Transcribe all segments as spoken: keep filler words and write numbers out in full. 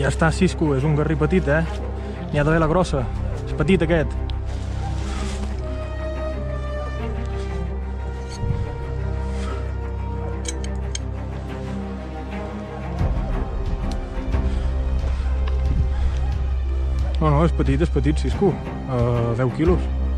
Ja està, Cisco, és un garrí petit, eh? N'hi ha d'haver la grossa. És petit, aquest. No, no, és petit, és petit, Cisco. Uh, deu quilos.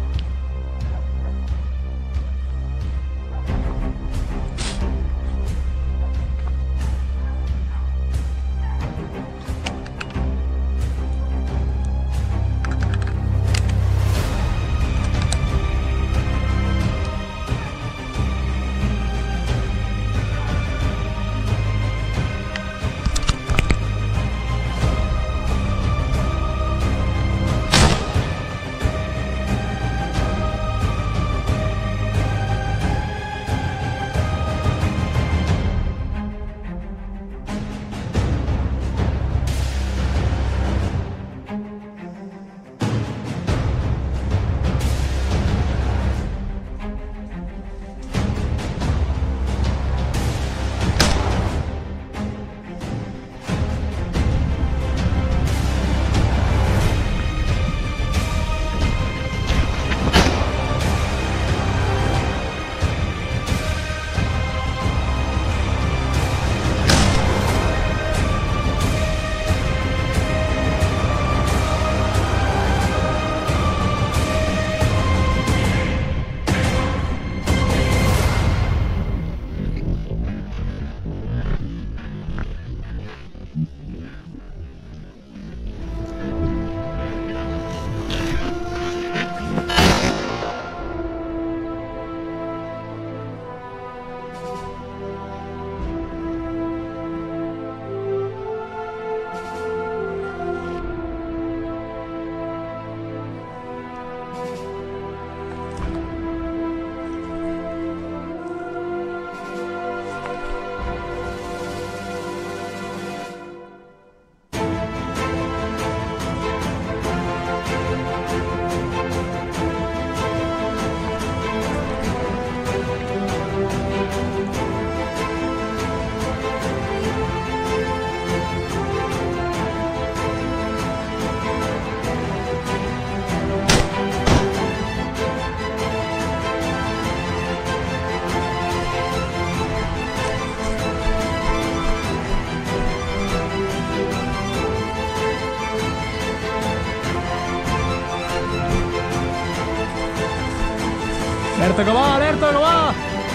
Alerta que va, alerta que va!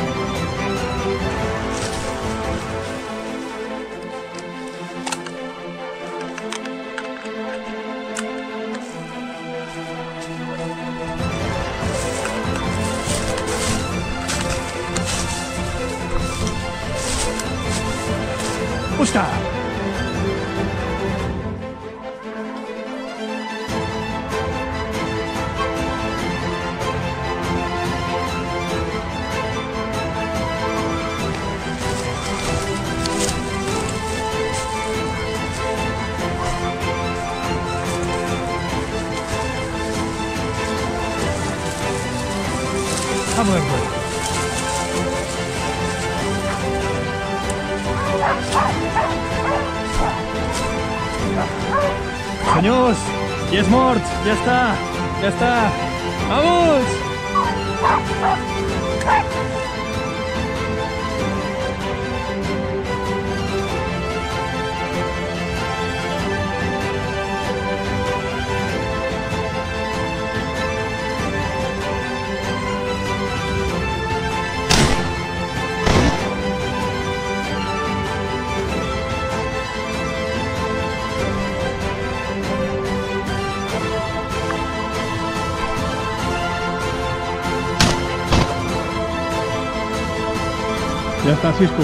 Busca! Vamos en juego. Senyors, ja és mort, ja està, ja està. Vamos! Ja està, Cisco.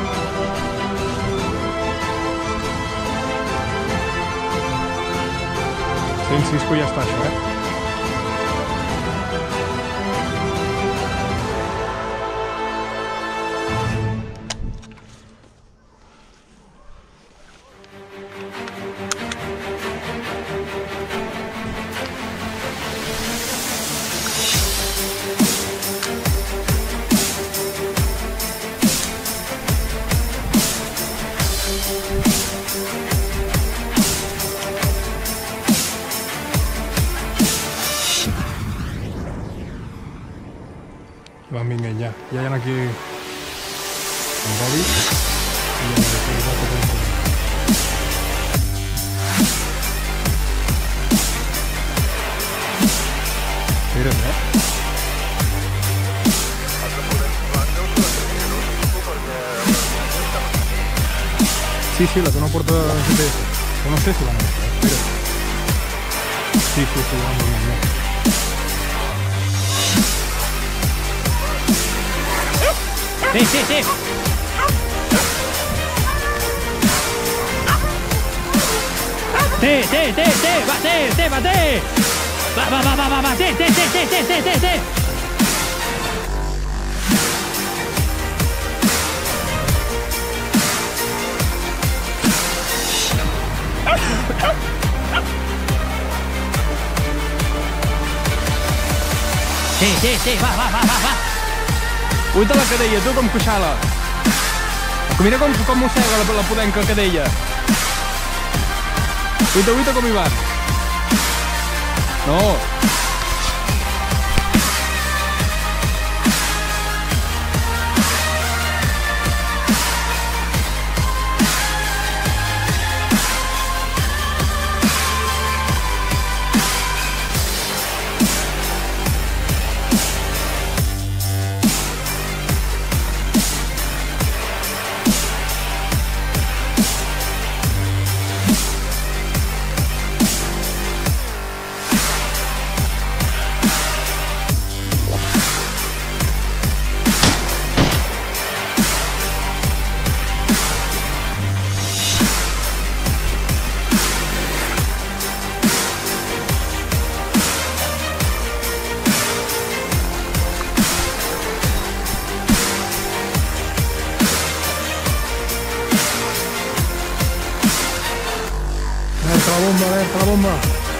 Sí, Cisco, ja està, això, eh? mira, ya hayan aquí el Bobby. Y el seguidor que tenemos. Miren, ¿eh? Sí, sí, la zona puerta G P S. No sé si van a ver, pero... Sí, sí, sí, van muy bien. Sí, sí, sí. Sí, sí, sí, sí, va, sí, sí, va, sí. Va, va, va, va, va, va, sí, sí, sí, sí, sí, sí, sí, sí. Sí, sí, sí, va, va, va, va, va. Uita la cadella, tu com coixala. Mira com, com mossega la, la podenca cadella. Uita, uita com hi va. No. Alerta la bomba, alerta la bomba.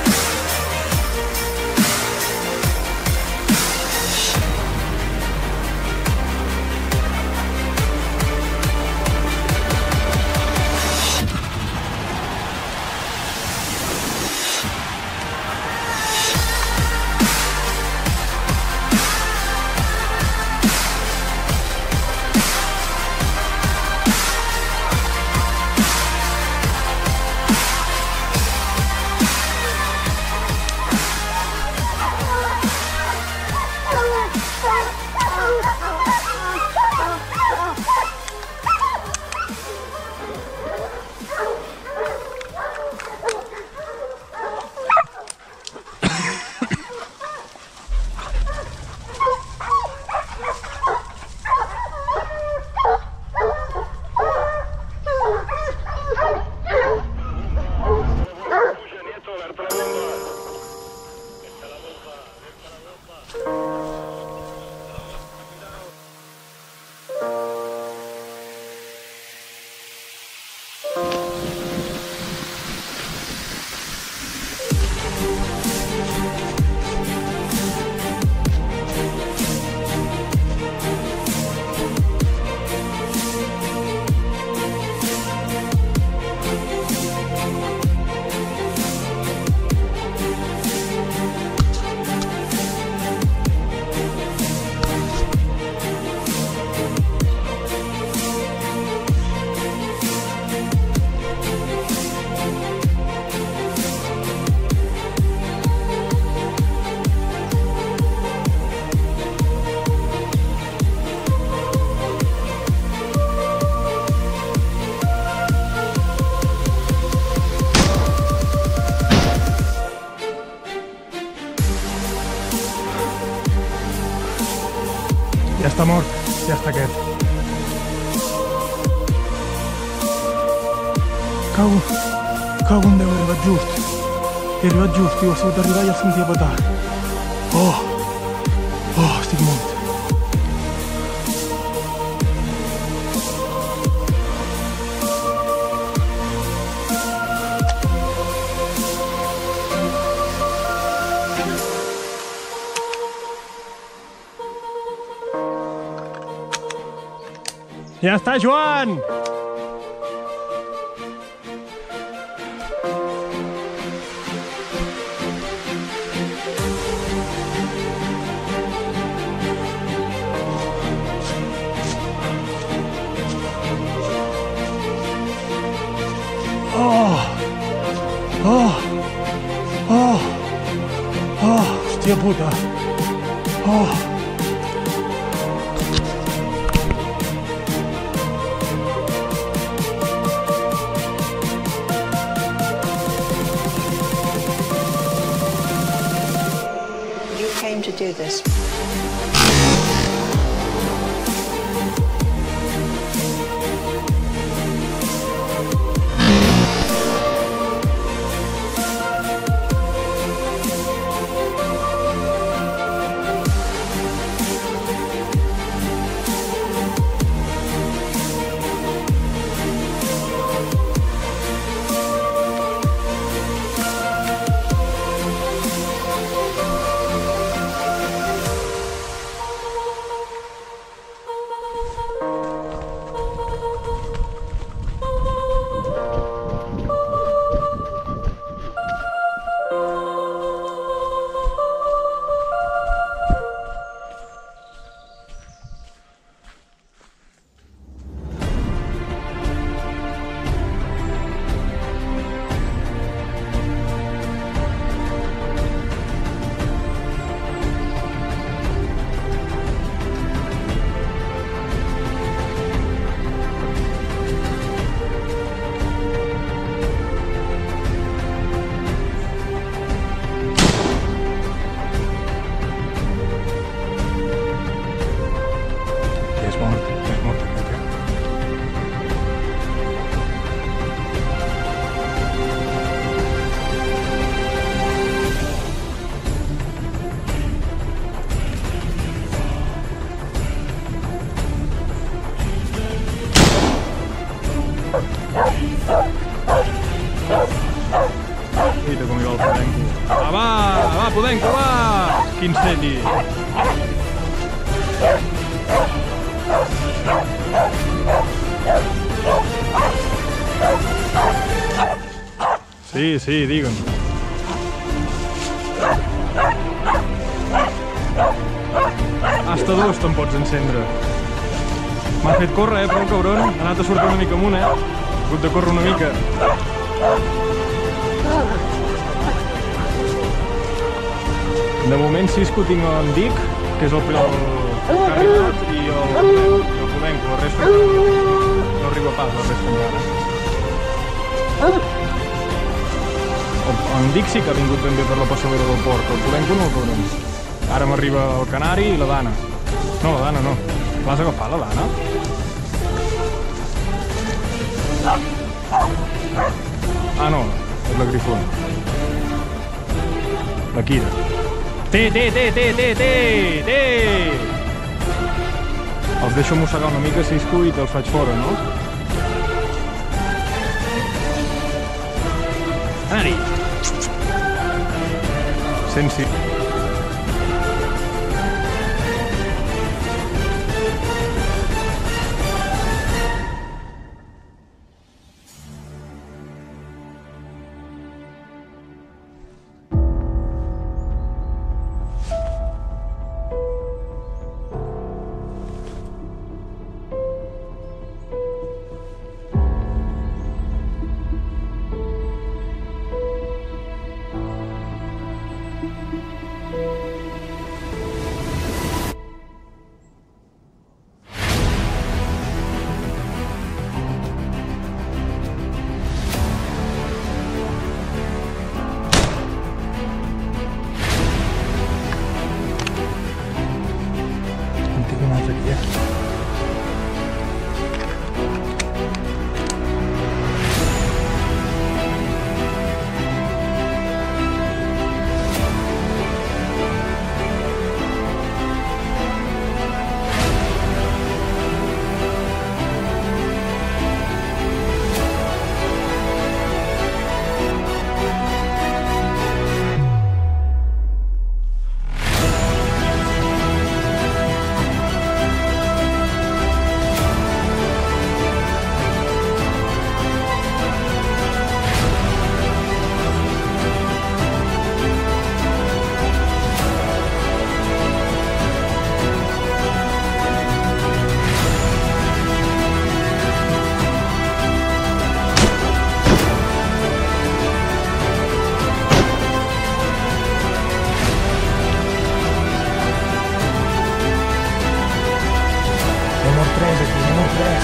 Ja està mort, ja està aquest. Cago, cago en Déu, he arribat just. He arribat just, tio, ha sigut arribar i el sentia petar. Oh, oh, estic mort. Ja està, Joan! puta. Oh. You came to do this. Mira com hi va el Podenco. Va, va, va, Podenco, va! Quin seti! Sí, sí, digue'm. Hasta dos te'n pots encendre. M'ha fet córrer, eh, però el cabron ha anat a sortir una mica amunt, eh? Ha hagut de córrer una mica. De moment Cisco tinc en Dic, que és el que ha arribat, i el Podenco, el resta no arriba pas, el resta encara. En Dic sí que ha vingut ben bé per la passavera del port, el Podenco no el veurem. Ara m'arriba el Canari i la Dana. No, la Dana no. L'has agafat, la Dana? Ah, no, és la Grifona. La Kira. Té, té, té, té, té, té, té! Els deixo mossegar una mica, Cisco, i te'ls faig fora, no? Anar-hi! Sensi. tres aquí, número tres.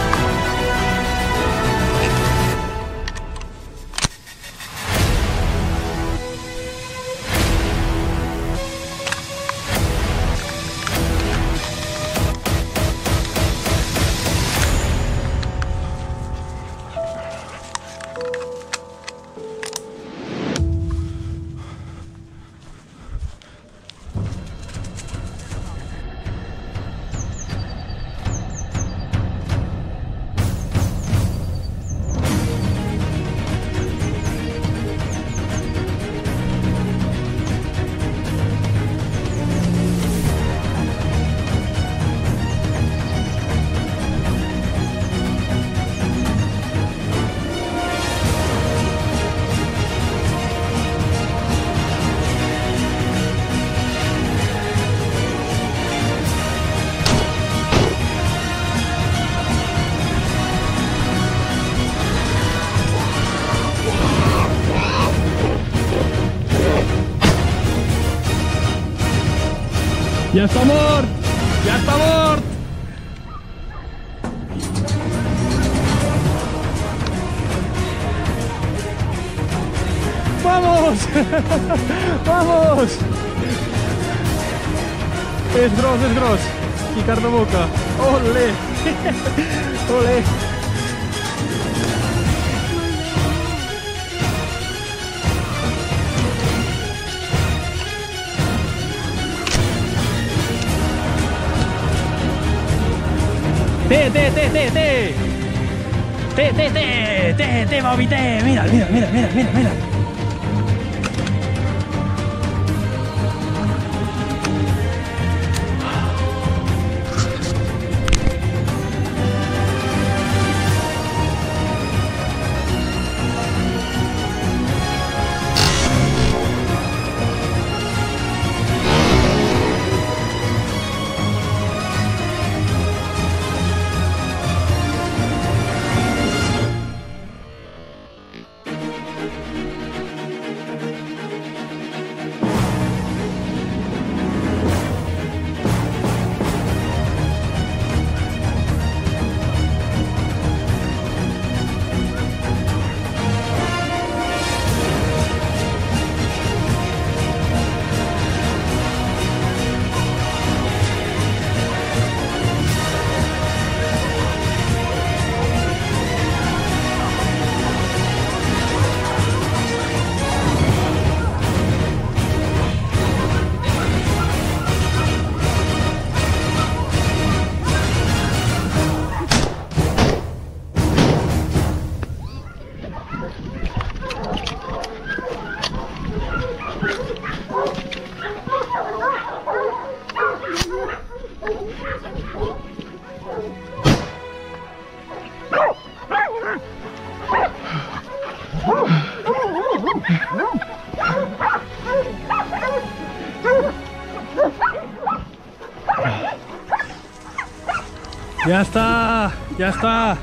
Ja està mort! Ja està mort! ¡Vamos! ¡Vamos! És gros, és gros. I carn de boca. Olé! Olé! Té, té, té, té, té! Té, té, té, té, té, Bobby, té! Mira, mira, mira, mira, mira, mira! Ya está, ya está.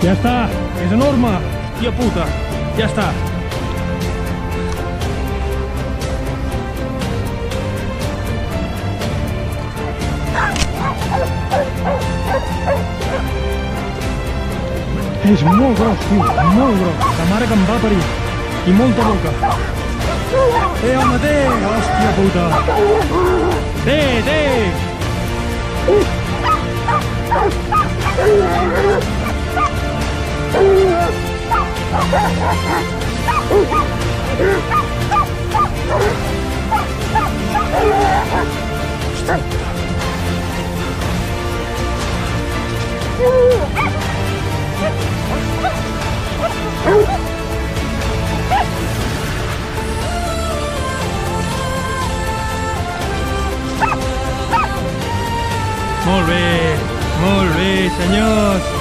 Ja està, és enorme! Tia puta, ja està. És molt gros, tio, molt gros. La mare que em va parir. I molta boca. Té, home, té! Hòstia puta! Té, té! Molt bé, molt bé, senyors.